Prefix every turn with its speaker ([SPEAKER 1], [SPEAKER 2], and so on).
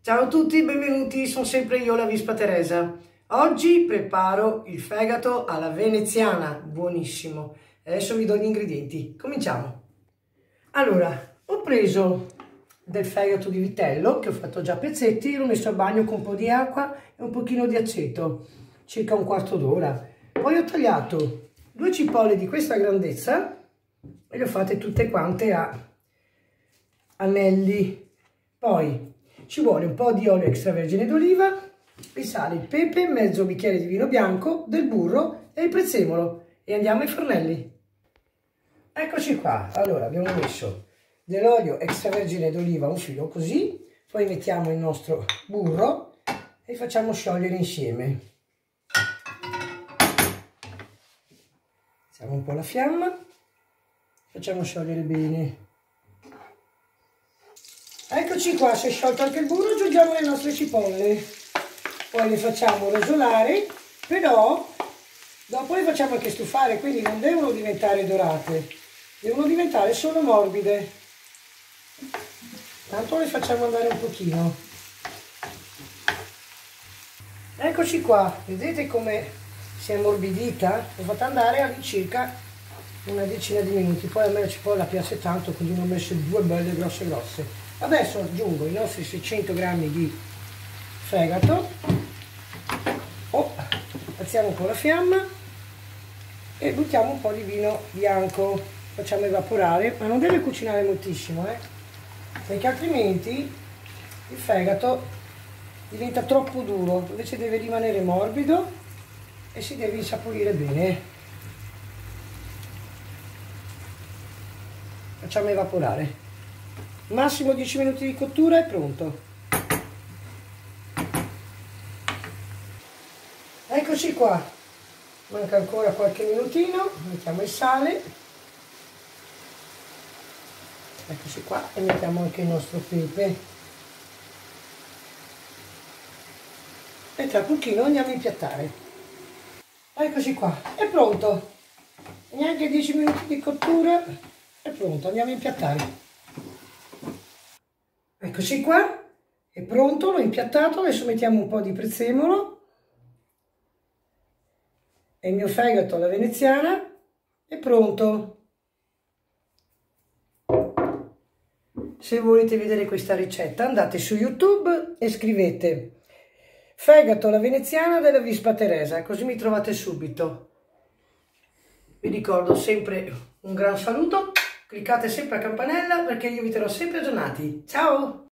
[SPEAKER 1] Ciao a tutti, benvenuti, sono sempre io, la Vispa Teresa. Oggi preparo il fegato alla veneziana, buonissimo. Adesso vi do gli ingredienti, cominciamo. Allora, ho preso del fegato di vitello, che ho fatto già a pezzetti, l'ho messo a bagno con un po' di acqua e un pochino di aceto, circa un quarto d'ora. Poi ho tagliato 2 cipolle di questa grandezza e le ho fatte tutte quante a anelli. Poi ci vuole un po' di olio extravergine d'oliva, il sale, il pepe, mezzo bicchiere di vino bianco, del burro e il prezzemolo e andiamo ai fornelli. Eccoci qua, allora abbiamo messo dell'olio extravergine d'oliva, un filo così, poi mettiamo il nostro burro e facciamo sciogliere insieme. Alziamo un po' la fiamma, facciamo sciogliere bene. Eccoci qua, si è sciolto anche il burro, aggiungiamo le nostre cipolle, poi le facciamo rosolare, però dopo le facciamo anche stufare, quindi non devono diventare dorate, devono diventare solo morbide. Tanto le facciamo andare un pochino. Eccoci qua, vedete come si è ammorbidita? L'ho fatta andare all'incirca una decina di minuti, poi a me la cipolla piace tanto, quindi ne ho messe 2 belle grosse. Adesso aggiungo i nostri 600 grammi di fegato, alziamo un po' la fiamma e buttiamo un po' di vino bianco, facciamo evaporare, ma non deve cucinare moltissimo, perché altrimenti il fegato diventa troppo duro, invece deve rimanere morbido e si deve insaporire bene. Facciamo evaporare. Massimo 10 minuti di cottura è pronto. Eccoci qua, manca ancora qualche minutino, mettiamo il sale, eccoci qua, e mettiamo anche il nostro pepe e tra pochino andiamo a impiattare. Eccoci qua, è pronto, neanche 10 minuti di cottura, è pronto, andiamo a impiattare. Eccoci qua, è pronto, l'ho impiattato, adesso mettiamo un po' di prezzemolo e il mio fegato alla veneziana è pronto. Se volete vedere questa ricetta andate su YouTube e scrivete fegato alla veneziana della Vispa Teresa, così mi trovate subito. Vi ricordo sempre un gran saluto. Cliccate sempre a campanella perché io vi terrò sempre aggiornati. Ciao!